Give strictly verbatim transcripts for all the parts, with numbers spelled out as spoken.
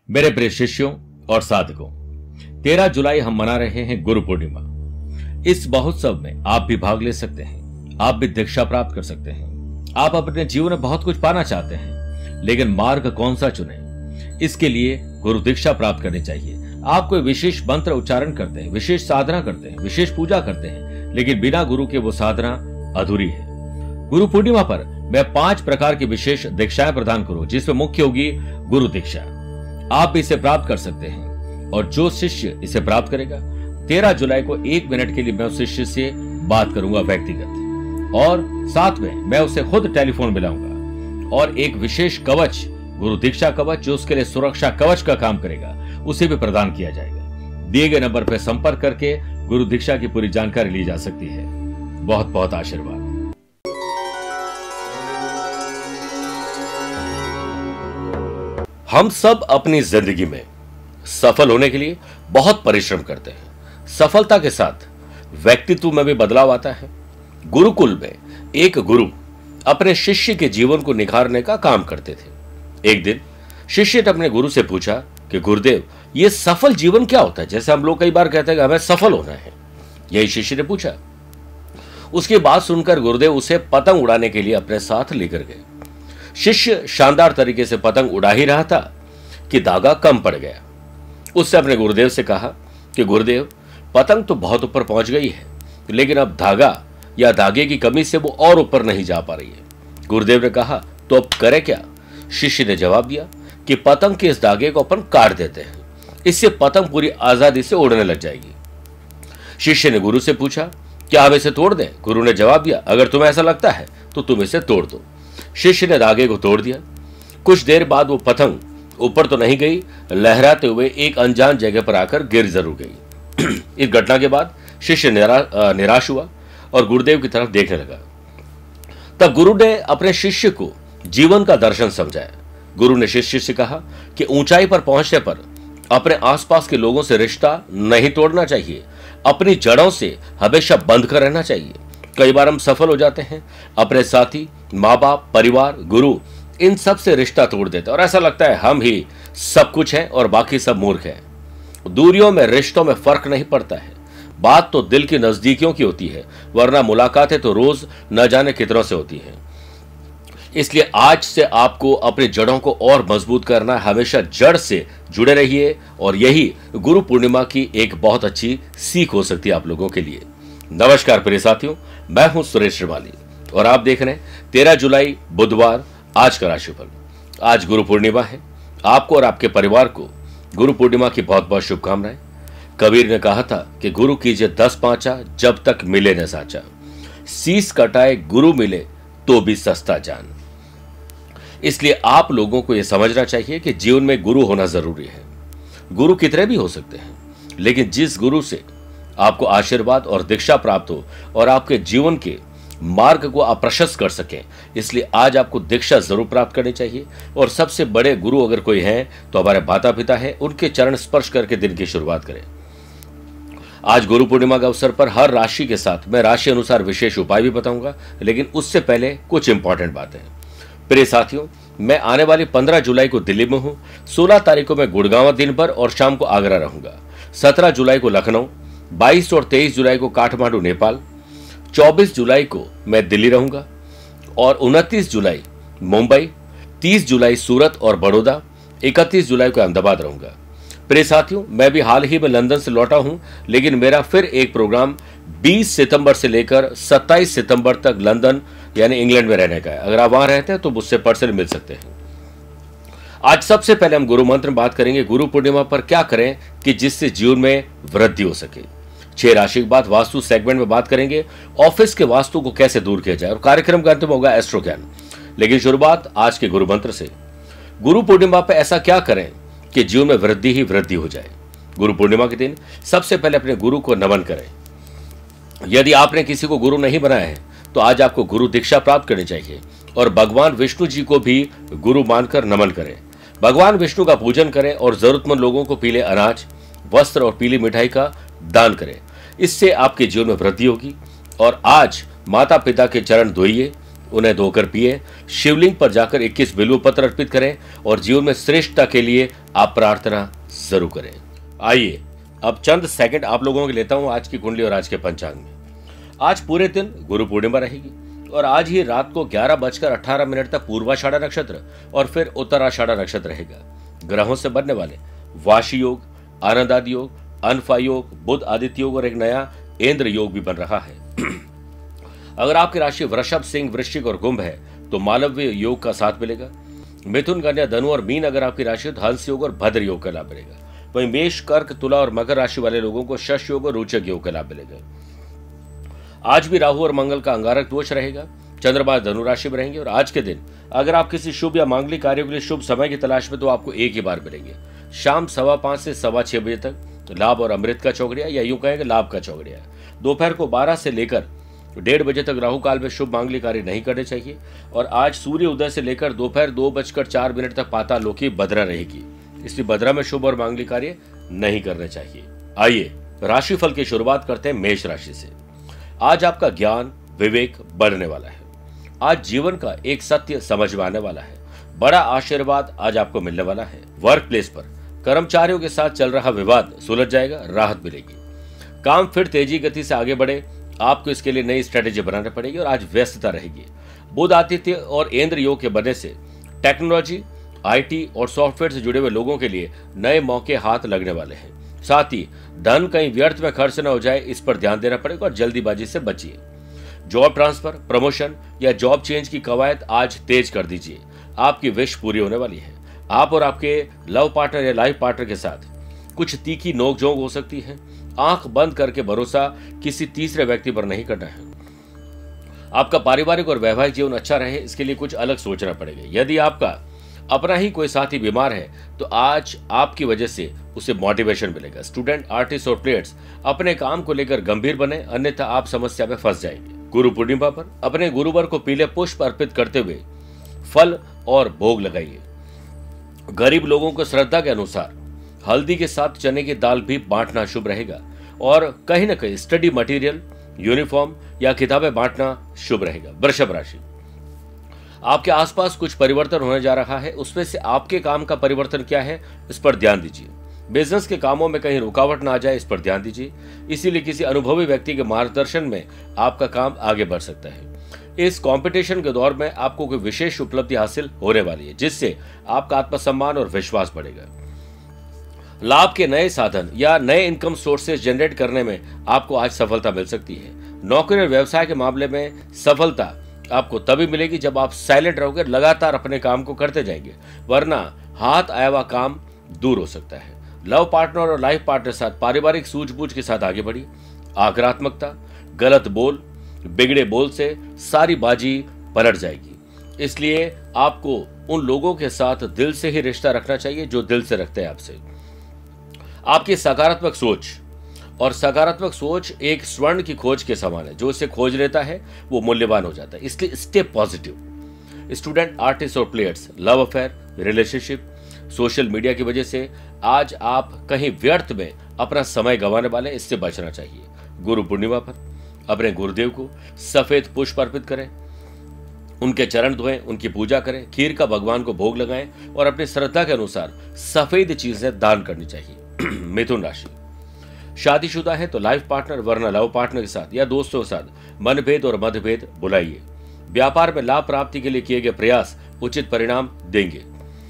मेरे प्रिय शिष्यों और साधकों, तेरह जुलाई हम मना रहे हैं गुरु पूर्णिमा। इस महोत्सव में आप भी भाग ले सकते हैं, आप भी दीक्षा प्राप्त कर सकते हैं। आप अपने जीवन में बहुत कुछ पाना चाहते हैं, लेकिन मार्ग कौन सा चुने, इसके लिए गुरु दीक्षा प्राप्त करनी चाहिए। आप कोई विशेष मंत्र उच्चारण करते हैं, विशेष साधना करते हैं, विशेष पूजा करते हैं, लेकिन बिना गुरु के वो साधना अधूरी है। गुरु पूर्णिमा पर मैं पांच प्रकार की विशेष दीक्षाएं प्रदान करूं, जिसमें मुख्य होगी गुरु दीक्षा। आप भी इसे प्राप्त कर सकते हैं, और जो शिष्य इसे प्राप्त करेगा, तेरह जुलाई को एक मिनट के लिए मैं उस शिष्य से बात करूंगा व्यक्तिगत, और साथ में मैं उसे खुद टेलीफोन मिलाऊंगा, और एक विशेष कवच, गुरु दीक्षा कवच, जो उसके लिए सुरक्षा कवच का काम करेगा, उसे भी प्रदान किया जाएगा। दिए गए नंबर पर संपर्क करके गुरु दीक्षा की पूरी जानकारी ली जा सकती है। बहुत बहुत आशीर्वाद। हम सब अपनी जिंदगी में सफल होने के लिए बहुत परिश्रम करते हैं। सफलता के साथ व्यक्तित्व में भी बदलाव आता है। गुरुकुल में एक गुरु अपने शिष्य के जीवन को निखारने का काम करते थे। एक दिन शिष्य ने अपने गुरु से पूछा कि गुरुदेव, ये सफल जीवन क्या होता है? जैसे हम लोग कई बार कहते हैं कि हमें सफल होना है, यही शिष्य ने पूछा। उसकी बात सुनकर गुरुदेव उसे पतंग उड़ाने के लिए अपने साथ लेकर गए। शिष्य शानदार तरीके से पतंग उड़ा ही रहा था कि धागा कम पड़ गया। उसने अपने गुरुदेव से कहा कि गुरुदेव, पतंग तो बहुत ऊपर पहुंच गई है, लेकिन अब धागा या धागे की कमी से वो और ऊपर नहीं जा पा रही है। गुरुदेव ने कहा, तो अब करे क्या? शिष्य ने जवाब दिया कि पतंग के इस धागे को अपन काट देते हैं, इससे पतंग पूरी आजादी से उड़ने लग जाएगी। शिष्य ने गुरु से पूछा, क्या हम इसे तोड़ दें? गुरु ने जवाब दिया, अगर तुम्हें ऐसा लगता है तो तुम इसे तोड़ दो। शिष्य ने धागे को तोड़ दिया। कुछ देर बाद वो पतंग ऊपर तो नहीं गई, लहराते हुए एक अनजान जगह पर आकर गिर जरूर गई। इस घटना के बाद शिष्य निरा, निराश हुआ और गुरुदेव की तरफ देखने लगा। तब गुरु ने अपने शिष्य को जीवन का दर्शन समझाया। गुरु ने शिष्य से कहा कि ऊंचाई पर पहुंचने पर अपने आसपास के लोगों से रिश्ता नहीं तोड़ना चाहिए, अपनी जड़ों से हमेशा बंध कर रहना चाहिए। कई बार हम सफल हो जाते हैं, अपने साथी, माँ बाप, परिवार, गुरु, इन सब से रिश्ता तोड़ देते हैं और ऐसा लगता है हम ही सब कुछ हैं और बाकी सब मूर्ख हैं। दूरियों में, रिश्तों में फर्क नहीं पड़ता है। बात तो दिल की नजदीकियों की होती है, वरना मुलाकातें तो रोज न जाने कितनों से होती हैं। इसलिए आज से आपको अपनी जड़ों को और मजबूत करना है। हमेशा जड़ से जुड़े रहिए, और यही गुरु पूर्णिमा की एक बहुत अच्छी सीख हो सकती है आप लोगों के लिए। नमस्कार प्रिय साथियों, मैं हूं सुरेश श्रीमाली और आप देख रहे हैं तेरह जुलाई बुधवार आज का राशिफल। आज गुरु पूर्णिमा है। आपको और आपके परिवार को गुरु पूर्णिमा की बहुत बहुत शुभकामनाएं। कबीर ने कहा था कि गुरु कीजिए दस पांचा, जब तक मिले न साचा। शीस कटाए गुरु मिले तो भी सस्ता जान। इसलिए आप लोगों को यह समझना चाहिए कि जीवन में गुरु होना जरूरी है। गुरु कितने भी हो सकते हैं, लेकिन जिस गुरु से आपको आशीर्वाद और दीक्षा प्राप्त हो और आपके जीवन के मार्ग को आप प्रशस्त कर सकें, इसलिए आज आपको दीक्षा जरूर प्राप्त करनी चाहिए। और सबसे बड़े गुरु अगर कोई हैं तो हमारे माता पिता हैं, उनके चरण स्पर्श करके दिन की शुरुआत करें। आज गुरु पूर्णिमा के अवसर पर हर राशि के साथ मैं राशि अनुसार विशेष उपाय भी बताऊंगा, लेकिन उससे पहले कुछ इंपॉर्टेंट बातें। प्रिय साथियों, मैं आने वाली पंद्रह जुलाई को दिल्ली में हूं, सोलह तारीख को मैं गुड़गांव दिन भर और शाम को आगरा रहूंगा, सत्रह जुलाई को लखनऊ, बाईस और तेईस जुलाई को काठमांडू नेपाल, चौबीस जुलाई को मैं दिल्ली रहूंगा, और उनतीस जुलाई मुंबई, तीस जुलाई सूरत और बड़ौदा, इकतीस जुलाई को अहमदाबाद रहूंगा। प्रिय साथियों, मैं भी हाल ही में लंदन से लौटा हूं, लेकिन मेरा फिर एक प्रोग्राम बीस सितंबर से लेकर सत्ताईस सितंबर तक लंदन यानी इंग्लैंड में रहने का है। अगर आप वहां रहते हैं तो मुझसे पर्सनली मिल सकते हैं। आज सबसे पहले हम गुरु मंत्र में बात करेंगे, गुरु पूर्णिमा पर क्या करें कि जिससे जीवन में वृद्धि हो सके। छह राशि के बाद वास्तु सेगमेंट में बात करेंगे, ऑफिस के वास्तु को कैसे दूर किया जाए, और कार्यक्रम का अंत में होगा एस्ट्रो ज्ञान। लेकिन शुरुआत आज के गुरु मंत्र से। गुरु पूर्णिमा पर ऐसा क्या करें कि जीवन में वृद्धि ही वृद्धि हो जाए। गुरु पूर्णिमा के दिन सबसे पहले अपने गुरु को नमन करें। यदि आपने किसी को गुरु नहीं बनाया है तो आज आपको गुरु दीक्षा प्राप्त करनी चाहिए, और भगवान विष्णु जी को भी गुरु मानकर नमन करें। भगवान विष्णु का पूजन करें और जरूरतमंद लोगों को पीले अनाज, वस्त्र और पीली मिठाई का दान करें। इससे आपके जीवन में वृद्धि होगी। और आज माता पिता के चरण धोइए, उन्हें धोकर पिए, शिवलिंग पर जाकर इक्कीस बिल्व पत्र अर्पित करें और जीवन में श्रेष्ठता के लिए आप प्रार्थना जरूर करें। आइए अब चंद सेकंड आप लोगों के लेता हूं आज की कुंडली और आज के पंचांग में। आज पूरे दिन गुरु पूर्णिमा रहेगी और आज ही रात को ग्यारह बजकर अठारह मिनट तक पूर्वाषाढ़ा नक्षत्र और फिर उत्तराषाढ़ा नक्षत्र रहेगा। ग्रहों से बनने वाले वाशी योग, आनंद आदि योग, अनफा योग, बुध आदित्य योग और एक नया इंद्र योग भी बन रहा है। अगर आपकी राशि वृषभ, सिंह, वृश्चिक और कुंभ है तो मालव्य योग का साथ मिलेगा। मिथुन, कन्या, धनु और मीन अगर आपकी राशि है तो हंस योग और भद्र योग का लाभ मिलेगा। वहीं मेष, कर्क, तुला और मकर राशि वाले लोगों को शश योग और रोचक योग का लाभ मिलेगा। आज भी राहु और मंगल का अंगारक दोष रहेगा। चंद्रमा धनु राशि में रहेंगे और आज के दिन अगर आप किसी शुभ या मांगलिक कार्यों के लिए शुभ समय की तलाश में तो आपको एक ही बार मिलेंगे। शाम सवा पांच से सवा छह बजे तक लाभ और अमृत का चौगड़िया या यूं कहेंगे लाभ का चौगड़िया। दोपहर को बारह से लेकर डेढ़ बजे तक राहु काल में शुभ मांगलिक कार्य नहीं करने चाहिए। और आज सूर्य उदय से लेकर दोपहर दो बजकर चार मिनट तक पाताल लोक की भद्रा रहेगी, इसलिए भद्रा में शुभ और मांगलिक कार्य नहीं करने चाहिए। आइए राशिफल की शुरुआत करते हैं मेष राशि से। आज आपका ज्ञान विवेक बढ़ने वाला है। आज जीवन का एक सत्य समझ में आने वाला है। बड़ा आशीर्वाद आज आपको मिलने वाला है। वर्क प्लेस पर कर्मचारियों के साथ चल रहा विवाद सुलझ जाएगा, राहत मिलेगी। काम फिर तेजी गति से आगे बढ़े, आपको इसके लिए नई स्ट्रेटेजी बनानी पड़ेगी और आज व्यस्तता रहेगी। बुध आदित्य और इंद्र योग के बनने से टेक्नोलॉजी, आईटी और सॉफ्टवेयर से जुड़े हुए लोगों के लिए नए मौके हाथ लगने वाले हैं। साथ ही धन कहीं व्यर्थ में खर्च न हो जाए, इस पर ध्यान देना पड़ेगा और जल्दीबाजी से बचिए। जॉब ट्रांसफर, प्रमोशन या जॉब चेंज की कवायद आज तेज कर दीजिए। आपकी विश पूरी होने वाली है। आप और आपके लव पार्टनर या लाइफ पार्टनर के साथ कुछ तीखी नोकझोंक हो सकती है। आंख बंद करके भरोसा किसी तीसरे व्यक्ति पर नहीं करना है। आपका पारिवारिक और वैवाहिक जीवन अच्छा रहे, इसके लिए कुछ अलग सोचना पड़ेगा। यदि आपका अपना ही कोई साथी बीमार है तो आज आपकी वजह से उसे मोटिवेशन मिलेगा। स्टूडेंट, आर्टिस्ट और प्लेयर्स अपने काम को लेकर गंभीर बने, अन्यथा आप समस्या में फंस जाएंगे। गुरु पूर्णिमा पर अपने गुरुवर को पीले पुष्प अर्पित करते हुए फल और भोग लगाइए। गरीब लोगों को श्रद्धा के अनुसार हल्दी के साथ चने की दाल भी बांटना शुभ रहेगा और कहीं ना कहीं स्टडी मटेरियल, यूनिफॉर्म या किताबें बांटना शुभ रहेगा। वृषभ राशि, आपके आसपास कुछ परिवर्तन होने जा रहा है, उसमें से आपके काम का परिवर्तन क्या है इस पर ध्यान दीजिए। बिजनेस के कामों में कहीं रुकावट ना आ जाए, इस पर ध्यान दीजिए। इसीलिए किसी अनुभवी व्यक्ति के मार्गदर्शन में आपका काम आगे बढ़ सकता है। इस कंपटीशन के दौर में आपको कोई विशेष उपलब्धि हासिल होने वाली है, जिससे आपका आत्मसम्मान और विश्वास बढ़ेगा। लाभ के नए साधन या नए इनकम सोर्सेज जनरेट करने में आपको आज सफलता मिल सकती है। नौकरी और व्यवसाय के मामले में सफलता आपको तभी मिलेगी जब आप साइलेंट रहोगे, लगातार अपने काम को करते जाएंगे, वरना हाथ आया हुआ काम दूर हो सकता है। लव पार्टनर और लाइफ पार्टनर के साथ पारिवारिक सूझबूझ के साथ आगे बढ़िए। आक्रामकता, गलत बोल, बिगड़े बोल से सारी बाजी पलट जाएगी, इसलिए आपको उन लोगों के साथ दिल से ही रिश्ता रखना चाहिए जो दिल से रखते हैं आपसे। आपकी सकारात्मक सोच और सकारात्मक सोच एक स्वर्ण की खोज के समान है। जो इसे खोज लेता है वो मूल्यवान हो जाता है, इसलिए स्टे पॉजिटिव। स्टूडेंट, आर्टिस्ट और players, love affair, relationship, social media की वजह से आज आप कहीं व्यर्थ में अपना समय गंवाने वाले, इससे बचना चाहिए। गुरु पूर्णिमा पर अपने गुरुदेव को सफेद पुष्प अर्पित करें, उनके चरण धोएं, उनकी पूजा करें, खीर का भगवान को भोग लगाएं और अपनी श्रद्धा के अनुसार सफेद चीजें दान करनी चाहिए। मिथुन राशि, शादीशुदा है तो लाइफ पार्टनर वरना लव पार्टनर के साथ या दोस्तों के साथ मनभेद और मतभेद भुलाइए। व्यापार में लाभ प्राप्ति के लिए किए गए प्रयास उचित परिणाम देंगे।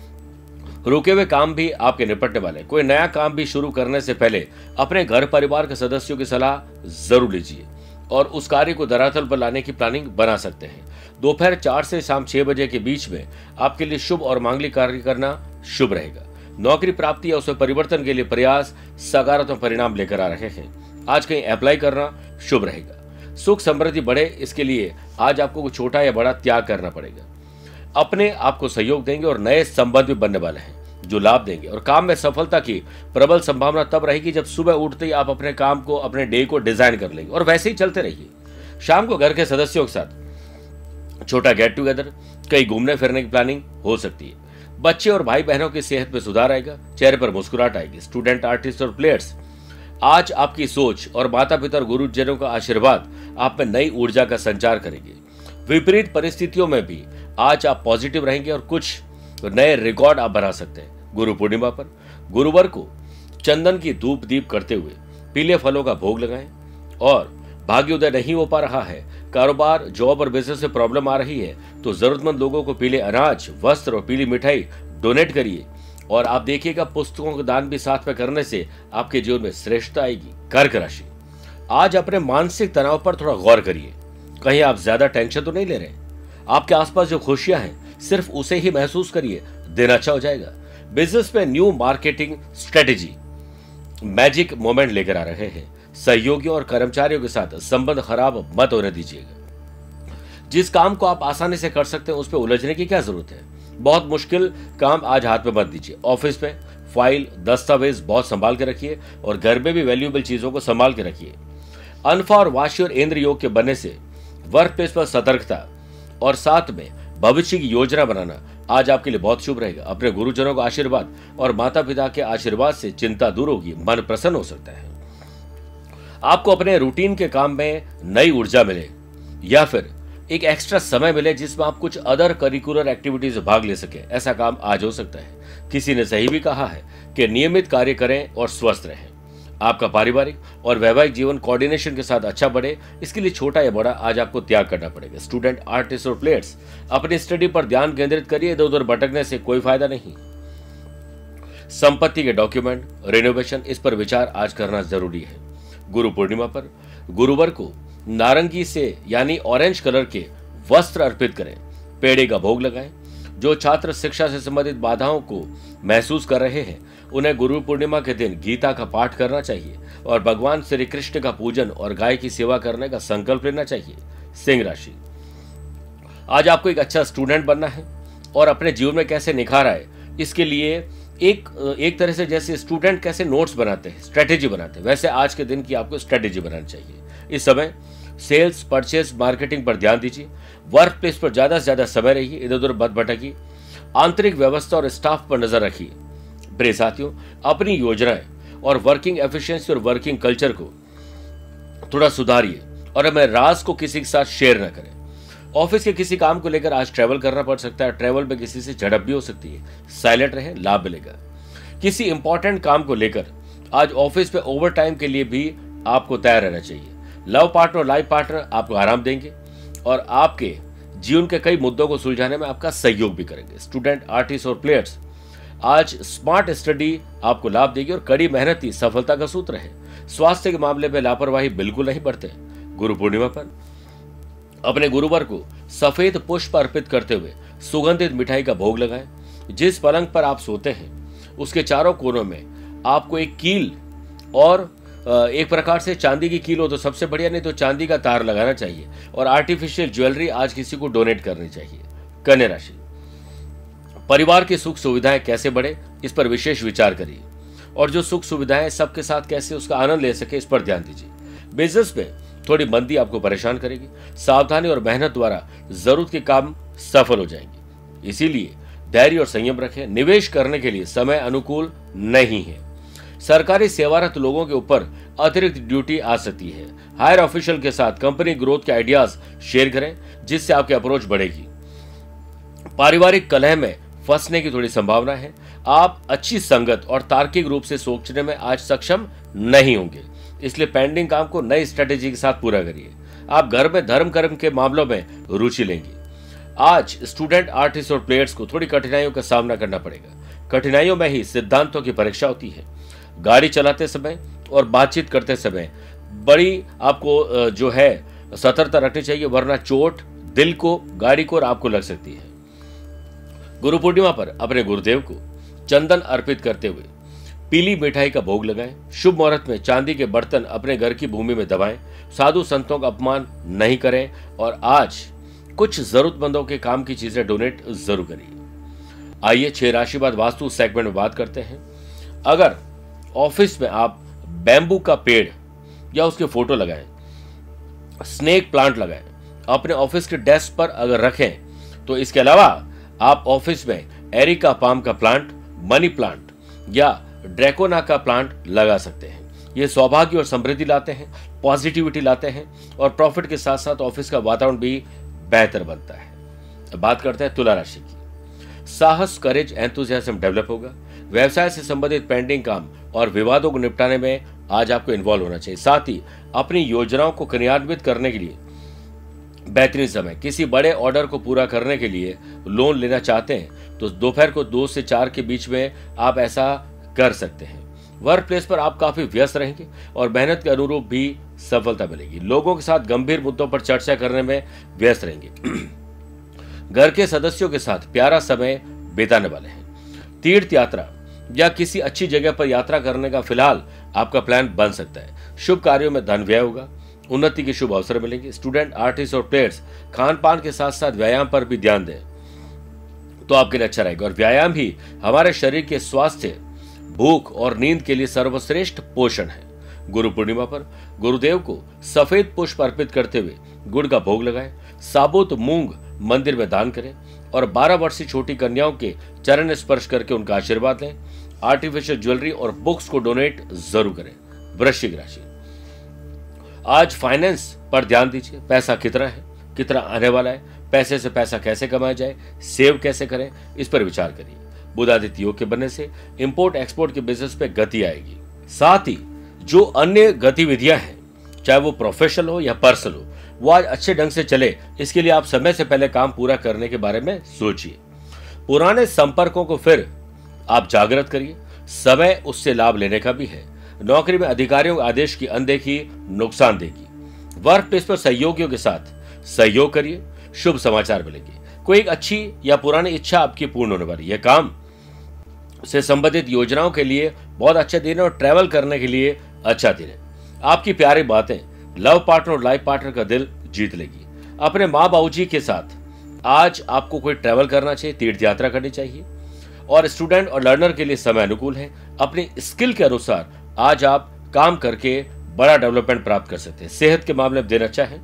रुके हुए काम भी आपके निपटने वाले। कोई नया काम भी शुरू करने से पहले अपने घर परिवार के सदस्यों की सलाह जरूर लीजिए और उस कार्य को धरातल पर लाने की प्लानिंग बना सकते हैं। दोपहर चार से शाम छह बजे के बीच में आपके लिए शुभ और मांगलिक कार्य करना शुभ रहेगा। नौकरी प्राप्ति या उसमें परिवर्तन के लिए प्रयास सकारात्मक परिणाम लेकर आ रहे हैं। आज कहीं अप्लाई करना शुभ रहेगा। सुख समृद्धि बढ़े, इसके लिए आज आपको कुछ छोटा या बड़ा त्याग करना पड़ेगा। अपने आप को सहयोग देंगे और नए संबंध भी बनने वाले हैं जो लाभ देंगे। और काम में सफलता की प्रबल संभावना तब रहेगी जब सुबह उठते ही आप अपने काम को, अपने डे को डिजाइन कर लेंगे और वैसे ही चलते रहिए। शाम को घर के सदस्यों के साथ छोटा गेट टुगेदर, कहीं घूमने फिरने की प्लानिंग हो सकती है। बच्चे और भाई बहनों की सेहत में सुधार आएगा, चेहरे पर मुस्कुराहट आएगी। स्टूडेंट, आर्टिस्ट और प्लेयर्स, आज आपकी सोच और माता पिता और गुरुजनों का आशीर्वाद आप में नई ऊर्जा का संचार करेंगे। विपरीत परिस्थितियों में भी आज आप पॉजिटिव रहेंगे और कुछ नए रिकॉर्ड आप बना सकते हैं। गुरु पूर्णिमा पर गुरुवार को चंदन की धूप दीप करते हुए पीले फलों का भोग लगाएं। और भाग्योदय नहीं हो पा रहा है, कारोबार जॉब और बिजनेस में प्रॉब्लम आ रही है, तो जरूरतमंद लोगों को पीले अनाज, वस्त्र और पीली मिठाई डोनेट करिए। और आप देखिएगा पुस्तकों का दान भी साथ में करने से आपके जीवन में श्रेष्ठता आएगी। कर्क राशि, आज अपने मानसिक तनाव पर थोड़ा गौर करिए। कहीं आप ज्यादा टेंशन तो नहीं ले रहे। आपके आसपास जो खुशियां हैं सिर्फ उसे ही महसूस करिए, दिन अच्छा हो जाएगा। बिजनेस में new marketing strategy magic moment लेकर आ रहे हैं। सहयोगियों और कर्मचारियों के साथ संबंध खराब मत होने दीजिएगा। जिस काम को आप आसानी से कर सकते हैं उस पर उलझने की क्या जरूरत है। बहुत मुश्किल काम आज हाथ में मत दीजिए। ऑफिस में फाइल दस्तावेज बहुत संभाल के रखिए और घर में भी वैल्यूएबल चीजों को संभाल के रखिए। अनफा और वाशी और इंद्र योग के बनने से वर्क प्लेस पर सतर्कता और साथ में भविष्य की योजना बनाना आज आपके लिए बहुत शुभ रहेगा। अपने गुरुजनों का आशीर्वाद और माता पिता के आशीर्वाद से चिंता दूर होगी, मन प्रसन्न हो सकता है। आपको अपने रूटीन के काम में नई ऊर्जा मिले या फिर एक एक्स्ट्रा समय मिले जिसमें आप कुछ अदर करिकुलर एक्टिविटीज में भाग ले सके, ऐसा काम आज हो सकता है। किसी ने सही भी कहा है कि नियमित कार्य करें और स्वस्थ रहें। आपका पारिवारिक और वैवाहिक जीवन कोऑर्डिनेशन के साथ अच्छा बढ़े, इसके लिए छोटा या बड़ा आज आपको त्याग करना पड़ेगा। स्टूडेंट, आर्टिस्ट और प्लेयर्स अपनी स्टडी पर ध्यान केंद्रित करिए, इधर उधर भटकने से कोई फायदा नहीं। संपत्ति के डॉक्यूमेंट रिनोवेशन, इस पर विचार आज करना जरूरी है। गुरु पूर्णिमा पर गुरुवार को नारंगी से यानी ऑरेंज कलर के वस्त्र अर्पित करें, पेड़े का भोग लगाएं। जो छात्र शिक्षा से संबंधित बाधाओं को महसूस कर रहे हैं उन्हें गुरु पूर्णिमा के दिन गीता का पाठ करना चाहिए और भगवान श्री कृष्ण का पूजन और गाय की सेवा करने का संकल्प लेना चाहिए। सिंह राशि, आज आपको एक अच्छा स्टूडेंट बनना है और अपने जीवन में कैसे निखार आए इसके लिए एक एक तरह से जैसे स्टूडेंट कैसे नोट्स बनाते हैं, स्ट्रेटेजी बनाते हैं, वैसे आज के दिन की आपको स्ट्रेटेजी बनानी चाहिए। इस समय सेल्स, परचेस, मार्केटिंग पर ध्यान दीजिए। वर्क प्लेस पर ज्यादा से ज्यादा समय रहिए, इधर उधर मत भटकिए। आंतरिक व्यवस्था और स्टाफ पर नजर रखिए। प्रिय साथियों, अपनी योजनाएं और वर्किंग एफिशिएंसी और वर्किंग कल्चर को थोड़ा सुधारिए और अपने राज को किसी के साथ शेयर न करें। ऑफिस के किसी काम को लेकर आज ट्रैवल करना पड़ सकता है, ट्रैवल में किसी से झड़प भी हो सकती है, साइलेंट रहे, लाभ मिलेगा। किसी इंपॉर्टेंट काम को लेकर आज ऑफिस में ओवर टाइम के लिए भी आपको तैयार रहना चाहिए। लव पार्टनर और लाइफ पार्टनर आपको आराम देंगे और आपके जीवन के कई मुद्दों को सुलझाने में आपका सहयोग भी करेंगे। स्टूडेंट, आर्टिस्ट और प्लेयर्स, आज स्मार्ट स्टडी आपको लाभ देगी और कड़ी मेहनत ही सफलता का सूत्र है। स्वास्थ्य के मामले में लापरवाही बिल्कुल नहीं बरतें। गुरु पूर्णिमा पर अपने गुरुवार को सफेद पुष्प अर्पित करते हुए सुगंधित मिठाई का भोग लगाएं। जिस पलंग पर आप सोते हैं उसके चारों कोनों में आपको एक कील और एक प्रकार से चांदी की कील हो तो सबसे बढ़िया, नहीं तो चांदी का तार लगाना चाहिए और आर्टिफिशियल ज्वेलरी आज किसी को डोनेट करनी चाहिए। कन्या राशि, परिवार की सुख सुविधाएं कैसे बढ़े इस पर विशेष विचार करिए और जो सुख सुविधाएं सबके साथ कैसे उसका आनंद ले सके इस पर ध्यान दीजिए। बिजनेस में थोड़ी मंदी आपको परेशान करेगी, सावधानी और मेहनत द्वारा जरूरत के काम सफल हो जाएंगे, इसीलिए धैर्य और संयम रखें। निवेश करने के लिए समय अनुकूल नहीं है। सरकारी सेवारत लोगों के ऊपर अतिरिक्त ड्यूटी आ सकती है। हायर ऑफिशियल के साथ कंपनी ग्रोथ के आइडियाज शेयर करें जिससे आपकी अप्रोच बढ़ेगी। पारिवारिक कलह में फंसने की थोड़ी संभावना है। आप अच्छी संगत और तार्किक रूप से सोचने में आज सक्षम नहीं होंगे, इसलिए पेंडिंग काम को नई स्ट्रेटेजी के साथ पूरा करिए। आप घर में धर्म कर्म के मामलों में रुचि लेंगे। आज स्टूडेंट, आर्टिस्ट और प्लेयर्स को थोड़ी कठिनाइयों का सामना करना पड़ेगा। कठिनाइयों में ही सिद्धांतों की परीक्षा होती है। गाड़ी चलाते समय और बातचीत करते समय बड़ी आपको जो है सतर्कता रखनी चाहिए, वरना चोट दिल को, गाड़ी को और आपको लग सकती है। गुरु पूर्णिमा पर अपने गुरुदेव को चंदन अर्पित करते हुए पीली मिठाई का भोग लगाएं। शुभ मुहूर्त में चांदी के बर्तन अपने घर की भूमि में दबाएं। साधु संतों का अपमान नहीं करें और आज कुछ जरूरतमंदों के काम की चीजें डोनेट जरूर करिए। आइए छह राशिवाद वास्तु सेगमेंट में बात करते हैं। अगर ऑफिस में आप बैम्बू का पेड़ या उसके फोटो लगाएं, स्नेक प्लांट लगाएं, अपने ऑफिस के डेस्क पर अगर रखें, तो इसके अलावा आप ऑफिस में एरिका पाम का प्लांट, मनी प्लांट या ड्रैकोना का प्लांट लगा सकते हैं। ये सौभाग्य और समृद्धि लाते हैं, पॉजिटिविटी लाते हैं और प्रॉफिट के साथ साथ ऑफिस का वातावरण भी बेहतर बनता है। अब बात करते हैं तुला राशि की। साहस, करेज, एंथुसियाज्म डेवलप होगा। व्यवसाय से संबंधित पेंडिंग काम और विवादों को निपटाने में आज आपको इन्वॉल्व होना चाहिए। साथ ही अपनी योजनाओं को क्रियान्वित करने के लिए बेहतरीन समय। किसी बड़े ऑर्डर को पूरा करने के लिए लोन लेना चाहते हैं तो दोपहर को दो से चार के बीच में आप ऐसा कर सकते हैं। वर्क प्लेस पर आप काफी व्यस्त रहेंगे और मेहनत के अनुरूप भी सफलता मिलेगी। लोगों के साथ गंभीर मुद्दों पर चर्चा करने में व्यस्त रहेंगे। घर के सदस्यों के साथ प्यारा समय बिताने वाले हैं। तीर्थ यात्रा या किसी अच्छी जगह पर यात्रा करने का फिलहाल आपका प्लान बन सकता है। शुभ कार्यों में धन व्यय होगा। उन्नति के शुभ अवसर मिलेंगे। स्टूडेंट, आर्टिस्ट और प्लेयर्स खान पान के साथ साथ व्यायाम पर भी ध्यान दें तो आपके लिए अच्छा रहेगा। और व्यायाम ही हमारे शरीर के स्वास्थ्य, भूख और नींद के लिए सर्वश्रेष्ठ पोषण है। गुरु पूर्णिमा पर गुरुदेव को सफेद पुष्प अर्पित करते हुए गुड़ का भोग लगाएं। साबुत मूंग मंदिर में दान करें और बारह वर्षीय छोटी कन्याओं के चरण स्पर्श करके उनका आशीर्वाद लें। आर्टिफिशियल ज्वेलरी और बुक्स को डोनेट जरूर करें। वृश्चिक राशि, आज फाइनेंस पर ध्यान दीजिए। पैसा कितना है, कितना आने वाला है, पैसे से पैसा कैसे कमाया जाए, सेव कैसे करें, इस पर विचार करिए। बुधादित्य योग के बनने से इंपोर्ट एक्सपोर्ट के बिजनेस पे गति आएगी। साथ ही जो अन्य गतिविधियां हैं, चाहे वो प्रोफेशनल हो या पर्सनल हो, वो आज अच्छे ढंग से चले, इसके लिए आप समय से पहले काम पूरा करने के बारे में सोचिए। पुराने संपर्कों को फिर आप जागृत करिए। समय उससे लाभ लेने का भी है। नौकरी में अधिकारियों के आदेश की अनदेखी नुकसान देगी। वर्क प्लेस पर सहयोगियों के साथ सहयोग करिए। शुभ समाचार मिलेंगे। कोई एक अच्छी या पुरानी इच्छा आपकी पूर्ण होने वाली है। काम से संबंधित योजनाओं के लिए बहुत अच्छा दिन है और ट्रैवल करने के लिए अच्छा दिन है। आपकी प्यारी बातें लव पार्टनर और लाइफ पार्टनर का दिल जीत लेगी। अपने माँ बाबू जी के साथ आज आपको कोई ट्रैवल करना चाहिए, तीर्थ यात्रा करनी चाहिए। और स्टूडेंट और लर्नर के लिए समय अनुकूल है। अपनी स्किल के अनुसार आज आप काम करके बड़ा डेवलपमेंट प्राप्त कर सकते हैं। सेहत के मामले में दिन अच्छा है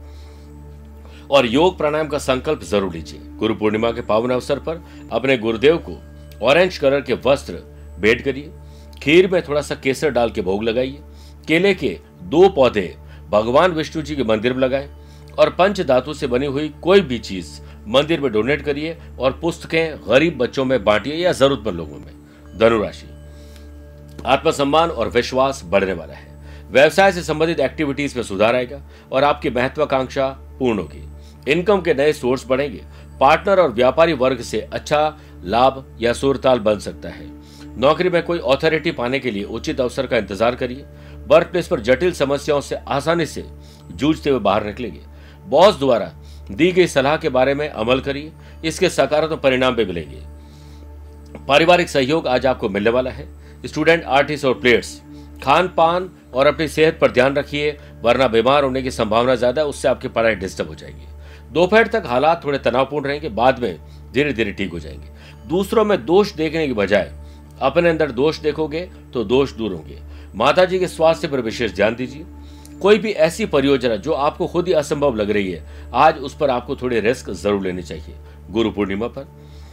और योग प्राणायाम का संकल्प जरूर लीजिए। गुरु पूर्णिमा के पावन अवसर पर अपने गुरुदेव को ऑरेंज कलर के वस्त्र भेंट करिए। खीर में थोड़ा सा केसर डाल के भोग लगाइए। केले के दो पौधे भगवान विष्णु जी के मंदिर में लगाएं और पंच धातु से बनी हुई कोई भी चीज मंदिर में डोनेट करिए और पुस्तकें गरीब बच्चों में बांटिए या जरूरतमंद लोगों में। धनुराशि, आत्मसम्मान और विश्वास बढ़ने वाला है। व्यवसाय से संबंधित एक्टिविटीज में सुधार आएगा और आपकी महत्वाकांक्षा पूर्ण होगी। इनकम के नए सोर्स बढ़ेंगे। पार्टनर और व्यापारी वर्ग से अच्छा लाभ या सुरताल बन सकता है। नौकरी में कोई अथॉरिटी पाने के लिए उचित अवसर का इंतजार करिए। वर्क प्लेस पर जटिल समस्याओं से आसानी से जूझते हुए बाहर निकलेंगे। बॉस द्वारा दी गई सलाह के बारे में अमल करिए, इसके सकारात्मक परिणाम भी मिलेंगे। पारिवारिक सहयोग आज आपको मिलने वाला है। स्टूडेंट, आर्टिस्ट और प्लेयर्स खान पान और अपनी सेहत पर ध्यान रखिए, वरना बीमार होने की संभावना ज्यादा है, उससे आपकी पढ़ाई डिस्टर्ब हो जाएगी। दोपहर तक हालात थोड़े तनावपूर्ण रहेंगे, बाद में धीरे धीरे ठीक हो जाएंगे। दूसरों में दोष देखने की बजाय अपने अंदर दोष देखोगे तो दोष दूर होंगे। माता जी के स्वास्थ्य पर विशेष ध्यान दीजिए। कोई भी ऐसी परियोजना जो आपको खुद ही असंभव लग रही है, आज उस पर आपको थोड़ी रिस्क जरूर लेनी चाहिए। गुरु पूर्णिमा पर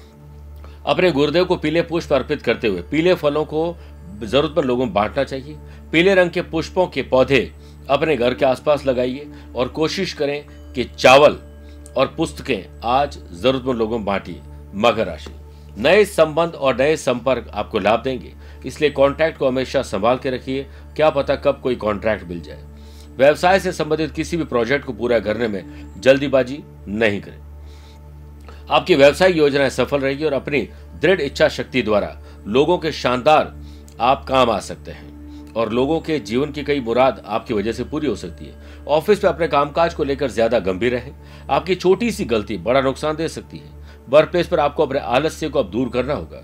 अपने गुरुदेव को पीले पुष्प अर्पित करते हुए पीले फलों को जरूरतमंद लोगों में बांटना चाहिए। पीले रंग के पुष्पों के पौधे अपने घर के आसपास लगाइए और कोशिश करें कि चावल और पुस्तकें आज जरूरतमंद लोगों में बांटिए। मकर राशि, नए संबंध और नए संपर्क आपको लाभ देंगे, इसलिए कॉन्ट्रैक्ट को हमेशा संभाल के रखिए, क्या पता कब कोई कॉन्ट्रैक्ट मिल जाए। व्यवसाय से संबंधित किसी भी प्रोजेक्ट को पूरा करने में जल्दीबाजी नहीं करें। आपकी व्यवसायिक योजनाएं सफल रहेगी और अपनी दृढ़ इच्छा शक्ति द्वारा लोगों के शानदार आप काम आ सकते हैं और लोगों के जीवन की कई मुराद आपकी वजह से पूरी हो सकती है। ऑफिस में अपने कामकाज को लेकर ज्यादा गंभीर रहें। आपकी छोटी सी गलती बड़ा नुकसान दे सकती है। वर्क प्लेस पर आपको अपने आलस्य को अब दूर करना होगा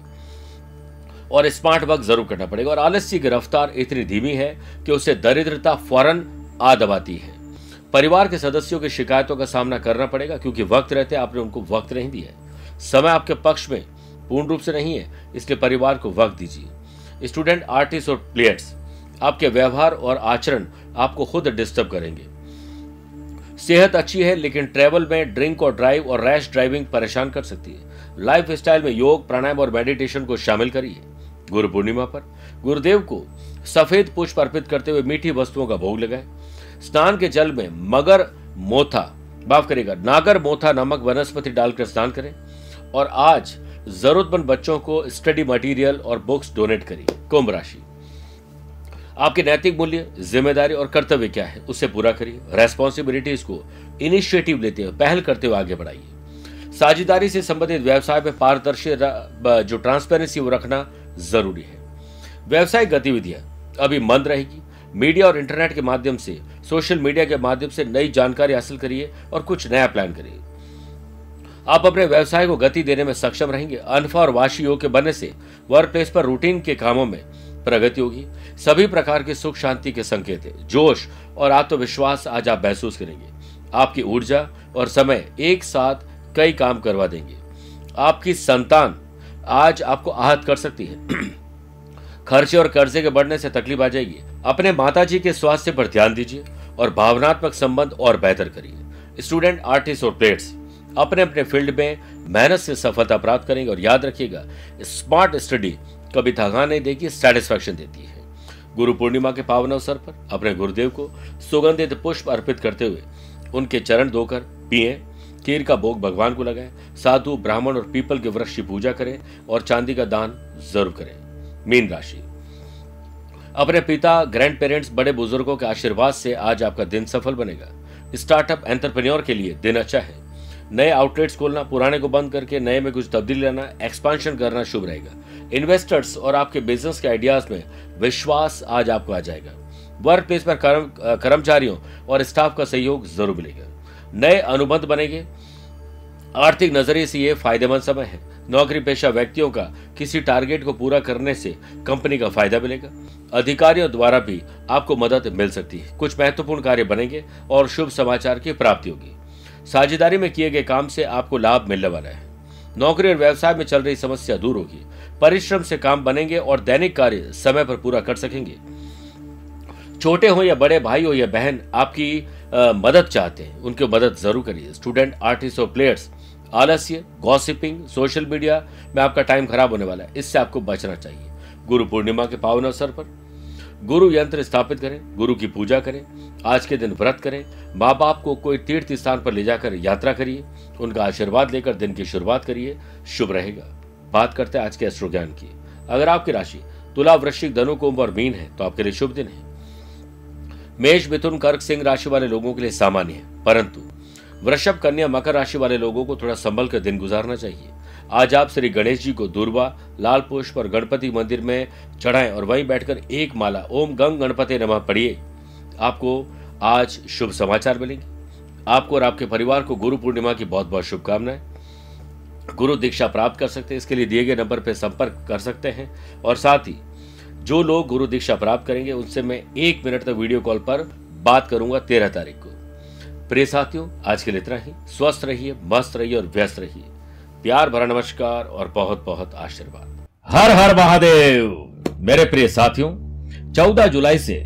और स्मार्ट वर्क जरूर करना पड़ेगा। और आलस्य की रफ्तार इतनी धीमी है कि उसे दरिद्रता फौरन आ दबाती है। परिवार के सदस्यों की शिकायतों का सामना करना पड़ेगा क्योंकि वक्त रहते आपने उनको वक्त नहीं दिया है। समय आपके पक्ष में पूर्ण रूप से नहीं है, इसलिए परिवार को वक्त दीजिए। स्टूडेंट, आर्टिस्ट और प्लेयर्स, आपके व्यवहार और आचरण आपको खुद डिस्टर्ब करेंगे। सेहत अच्छी है लेकिन ट्रैवल में ड्रिंक और ड्राइव और रैश ड्राइविंग परेशान कर सकती है। लाइफ स्टाइल में योग, प्राणायाम और मेडिटेशन को शामिल करिए। गुरु पूर्णिमा पर गुरुदेव को सफेद पुष्प अर्पित करते हुए मीठी वस्तुओं का भोग लगाएं। स्नान के जल में मगर मोथा माफ करेगा नागर मोथा नामक वनस्पति डालकर स्नान करें और आज जरूरतमंद बच्चों को स्टडी मटेरियल और बुक्स डोनेट करिए। कुंभ राशि, आपके नैतिक मूल्य, जिम्मेदारी और कर्तव्य क्या है उसे पूरा करिए। रेस्पॉन्सिबिलिटीज को इनिशिएटिव लेते हुए, पहल करते हुए आगे बढ़ाइए। साझेदारी से संबंधित व्यवसाय में पारदर्शी जो ट्रांसपेरेंसी वो रखना जरूरी है। व्यवसायिक गतिविधियां अभी मंद रहेगी। मीडिया और इंटरनेट के माध्यम से, सोशल मीडिया के माध्यम से नई जानकारी हासिल करिए और कुछ नया प्लान करिए। आप अपने व्यवसाय को गति देने में सक्षम रहेंगे। अनफा और वाशी योग के बनने से वर्क प्लेस पर रूटीन के कामों में प्रगति होगी। सभी प्रकार के सुख शांति के संकेत है। जोश और आत्मविश्वास आज आप महसूस करेंगे। आपकी ऊर्जा और समय एक साथ कई काम करवा देंगे। आपकी संतान आज आपको आहत कर सकती है। खर्चे और कर्जे के बढ़ने से तकलीफ आ जाएगी। अपने माताजी के स्वास्थ्य पर ध्यान दीजिए और भावनात्मक संबंध और बेहतर करिए। स्टूडेंट, आर्टिस्ट और प्लेयर्स अपने अपने फील्ड में मेहनत से सफलता प्राप्त करेंगे और याद रखिएगा, स्मार्ट स्टडी कभी थकान नहीं देगी, सेटिस्फैक्शन देती है। गुरु पूर्णिमा के पावन अवसर पर अपने गुरुदेव को सुगंधित पुष्प अर्पित करते हुए उनके चरण धोकर पिए। खीर का भोग भगवान को लगाएं। साधु, ब्राह्मण और पीपल के वृक्ष की पूजा करें और चांदी का दान जरूर करें। मीन राशि, अपने पिता, ग्रैंड पेरेंट्स, बड़े बुजुर्गों के आशीर्वाद से आज आपका दिन सफल बनेगा। स्टार्टअप एंटरप्रेन्योर के लिए दिन अच्छा है। नए आउटलेट्स खोलना, पुराने को बंद करके नए में कुछ तब्दीली लाना, एक्सपांशन करना शुभ रहेगा। इन्वेस्टर्स और आपके बिजनेस के आइडियाज में विश्वास आज आपको आ जाएगा। वर्क प्लेस पर कर्म, कर्मचारियों और स्टाफ का सहयोग जरूर मिलेगा। नए अनुबंध बनेंगे। आर्थिक नजरिए से यह फायदेमंद समय है। नौकरी पेशा व्यक्तियों का किसी टारगेट को पूरा करने से कंपनी का फायदा मिलेगा। अधिकारियों द्वारा भी आपको मदद मिल सकती है। कुछ महत्वपूर्ण कार्य बनेंगे और शुभ समाचार की प्राप्ति होगी। साझेदारी में किए गए काम से आपको लाभ मिलने वाला है। नौकरी और व्यवसाय में चल रही समस्या दूर होगी। परिश्रम से काम बनेंगे और दैनिक कार्य समय पर पूरा कर सकेंगे। छोटे हो या बड़े, भाई हो या बहन, आपकी आ, मदद चाहते हैं, उनकी मदद जरूर करिए। स्टूडेंट, आर्टिस्ट और प्लेयर्स, आलस्य, गॉसिपिंग, सोशल मीडिया में आपका टाइम खराब होने वाला है, इससे आपको बचना चाहिए। गुरु पूर्णिमा के पावन अवसर पर गुरु यंत्र स्थापित करें, गुरु की पूजा करें, आज के दिन व्रत करें, माँ बाप को कोई तीर्थ स्थान पर ले जाकर यात्रा करिए, उनका आशीर्वाद लेकर दिन की शुरुआत करिए, शुभ रहेगा। बात करते हैं आज के एस्ट्रो ज्ञान की। अगर आपकी राशि तुला, वृश्चिक, धनु, कुंभ और मीन है तो आपके लिए शुभ दिन है। मेष, मिथुन, कर्क, सिंह राशि वाले लोगों के लिए सामान्य है, परंतु वृषभ, कन्या, मकर राशि वाले लोगों को थोड़ा संभल कर दिन गुजारना चाहिए। आज आप श्री गणेश जी को दूर्वा, लाल पुष्प और गणपति मंदिर में चढ़ाएं और वहीं बैठकर एक माला ओम गंग गणपति नमः पढ़िए। आपको आज शुभ समाचार मिलेंगे। आपको और आपके परिवार को गुरु पूर्णिमा की बहुत बहुत शुभकामनाएं। गुरु दीक्षा प्राप्त कर सकते हैं, इसके लिए दिए गए नंबर पर संपर्क कर सकते हैं। और साथ ही जो लोग गुरु दीक्षा प्राप्त करेंगे उनसे मैं एक मिनट तक वीडियो कॉल पर बात करूंगा तेरह तारीख को। प्रिय साथियों, आज के लिए इतना ही। स्वस्थ रहिए, मस्त रहिए और व्यस्त रहिए। प्यार भरा नमस्कार और बहुत बहुत आशीर्वाद। हर हर महादेव। मेरे प्रिय साथियों, चौदह जुलाई से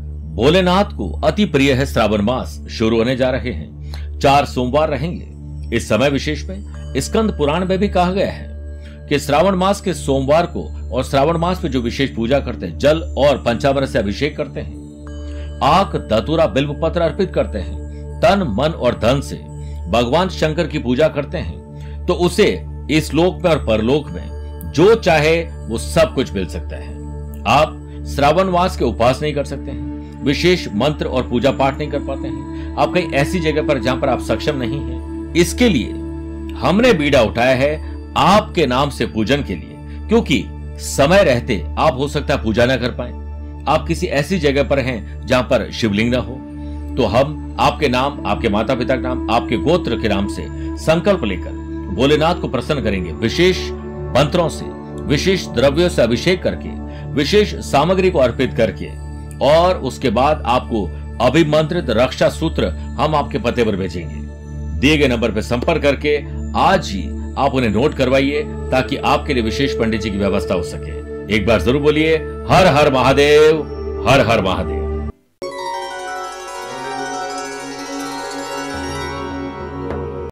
भोलेनाथ को अति प्रिय है श्रावण मास शुरू होने जा रहे हैं। चार सोमवार रहेंगे। इस समय विशेष में स्कंद पुराण में भी कहा गया है कि श्रावण मास के सोमवार को और श्रावण मास में जो विशेष पूजा करते हैं, जल और पंचामृत से अभिषेक करते हैं, आक, धतूरा, बिल्व पत्र अर्पित करते हैं, तन, मन और धन से भगवान शंकर की पूजा करते हैं, तो उसे इस लोक में और परलोक में जो चाहे वो सब कुछ मिल सकता है। आप श्रावण मास के उपवास नहीं कर सकते हैं, विशेष मंत्र और पूजा पाठ नहीं कर पाते हैं, आप कहीं ऐसी जगह पर जहां पर आप सक्षम नहीं हैं, इसके लिए हमने बीड़ा उठाया है आपके नाम से पूजन के लिए। क्योंकि समय रहते आप हो सकता है पूजा ना कर पाए, आप किसी ऐसी जगह पर हैं जहां पर शिवलिंग ना हो, तो हम आपके नाम, आपके माता पिता के नाम, आपके गोत्र के नाम से संकल्प लेकर भोलेनाथ को प्रसन्न करेंगे। विशेष मंत्रों से, विशेष द्रव्यों से अभिषेक करके, विशेष सामग्री को अर्पित करके, और उसके बाद आपको अभिमंत्रित रक्षा सूत्र हम आपके पते पर भेजेंगे। दिए गए नंबर पर संपर्क करके आज ही आप उन्हें नोट करवाइए ताकि आपके लिए विशेष पंडित जी की व्यवस्था हो सके। एक बार जरूर बोलिए हर हर महादेव, हर हर महादेव।